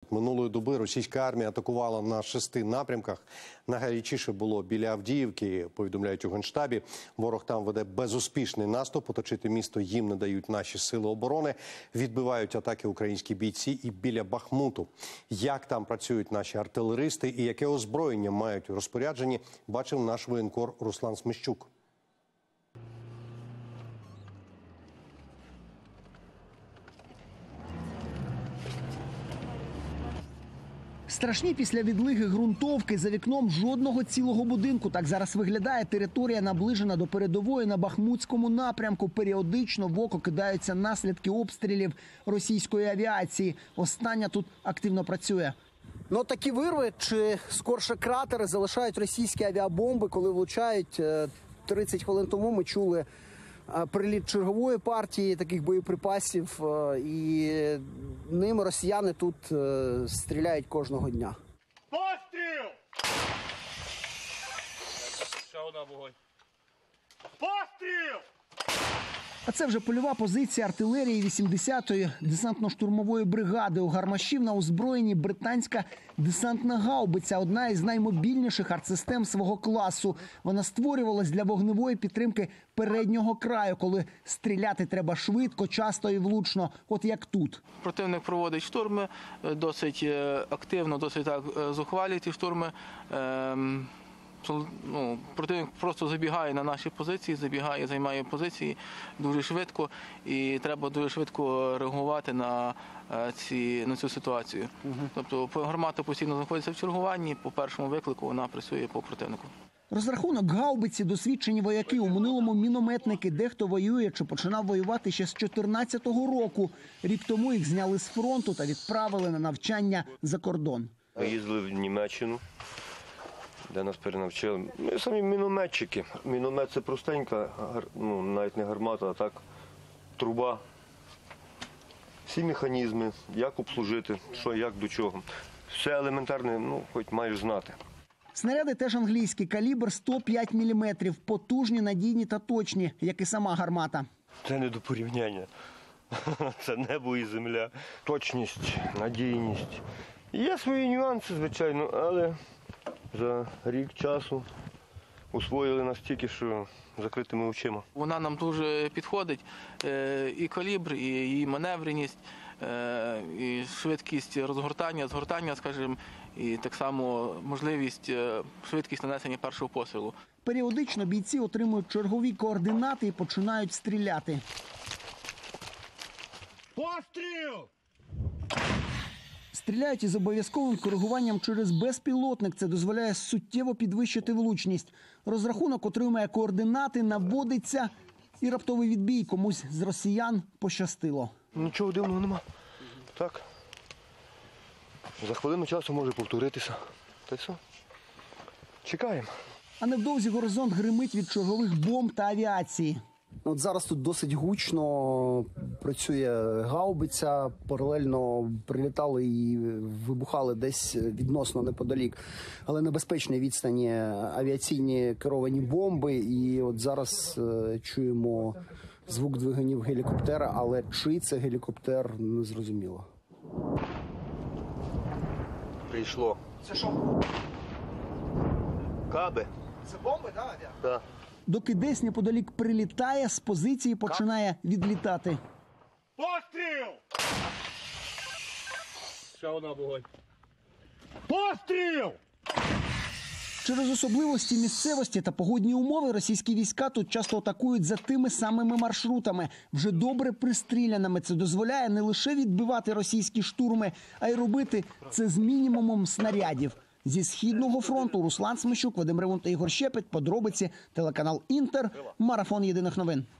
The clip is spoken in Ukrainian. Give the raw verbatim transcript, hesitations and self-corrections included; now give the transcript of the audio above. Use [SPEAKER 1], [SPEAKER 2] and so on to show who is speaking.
[SPEAKER 1] минулої доби російська армія атакувала на шести напрямках. Найгарячіше було біля Авдіївки, повідомляють у Генштабі. Ворог там веде безуспішний наступ. Оточити місто їм не дають наші сили оборони. Відбивають атаки українські бійці і біля Бахмуту. Як там працюють наші артилеристи і яке озброєння мають у розпорядженні, бачив наш воєнкор Руслан Смещук.
[SPEAKER 2] Страшні після відлиги ґрунтовки, за вікном жодного цілого будинку. Так зараз виглядає територія, наближена до передової на Бахмутському напрямку. Періодично в око кидаються наслідки обстрілів російської авіації. Остання тут активно працює.
[SPEAKER 3] Ну, такі вирви, чи скорше кратери, залишають російські авіабомби, коли влучають. тридцять хвилин тому ми чули приліт чергової партії таких боєприпасів, і ними росіяни тут стріляють кожного дня.
[SPEAKER 4] Постріл! Ще одна вогонь. Постріл!
[SPEAKER 2] А це вже польова позиція артилерії вісімдесятої десантно-штурмової бригади. У гармашів на озброєнні британська десантна гаубиця – одна із наймобільніших артсистем свого класу. Вона створювалась для вогневої підтримки переднього краю, коли стріляти треба швидко, часто і влучно, от як тут.
[SPEAKER 5] Противник проводить штурми, досить активно, досить так зухвалі ці штурми. Ну, противник просто забігає на наші позиції, забігає, займає позиції дуже швидко, і треба дуже швидко реагувати на, ці, на цю ситуацію. Угу. Тобто гармата постійно знаходиться в чергуванні, по першому виклику вона працює по противнику.
[SPEAKER 2] Розрахунок гаубиці досвідчені вояки, у минулому мінометники, дехто воює чи починав воювати ще з чотирнадцятого року. Рік тому їх зняли з фронту та відправили на навчання за кордон.
[SPEAKER 6] Ми їздили в Німеччину, де нас перенавчили. Ми самі мінометчики. Міномет – це простенька, ну, навіть не гармата, а так труба. Всі механізми, як обслужити, що, як, до чого. Все елементарне, ну, хоч маєш знати.
[SPEAKER 2] Снаряди теж англійські, калібр сто п'ять міліметрів, потужні, надійні та точні, як і сама гармата.
[SPEAKER 6] Це не до порівняння. Це небо і земля. Точність, надійність. Є свої нюанси, звичайно, але за рік часу освоїли настільки, що закритими очима.
[SPEAKER 5] Вона нам дуже підходить, і калібр, і її маневреність, і швидкість розгортання, згортання, скажімо, і так само можливість, швидкість нанесення першого пострілу.
[SPEAKER 2] Періодично бійці отримують чергові координати і починають стріляти.
[SPEAKER 4] Постріл!
[SPEAKER 2] Стріляють із обов'язковим коригуванням через безпілотник. Це дозволяє суттєво підвищити влучність. Розрахунок отримує координати, наводиться і раптовий відбій. Комусь з росіян пощастило.
[SPEAKER 6] Нічого дивного нема. Так. За хвилину часу може повторитися. Та й все. Чекаємо.
[SPEAKER 2] А невдовзі горизонт гримить від чергових бомб та авіації.
[SPEAKER 3] От зараз тут досить гучно працює гаубиця, паралельно прилітали і вибухали десь відносно неподалік, але небезпечні відстані авіаційні керовані бомби. І от зараз е, чуємо звук двигунів гелікоптера, але чий це гелікоптер, не зрозуміло.
[SPEAKER 6] Прийшло.
[SPEAKER 3] Це що?
[SPEAKER 6] Каби.
[SPEAKER 3] Це бомби, так?
[SPEAKER 6] Так. Да.
[SPEAKER 2] Доки десь неподалік прилітає, з позиції починає відлітати.
[SPEAKER 4] Постріл! Ще одна вогонь. Постріл!
[SPEAKER 2] Через особливості місцевості та погодні умови російські війська тут часто атакують за тими самими маршрутами, вже добре пристріляними. Це дозволяє не лише відбивати російські штурми, а й робити це з мінімумом снарядів. Зі Східного фронту Руслан Смещук, Вадим Ревун та Ігор Щепет. Подробиці, телеканал «Інтер», марафон єдиних новин.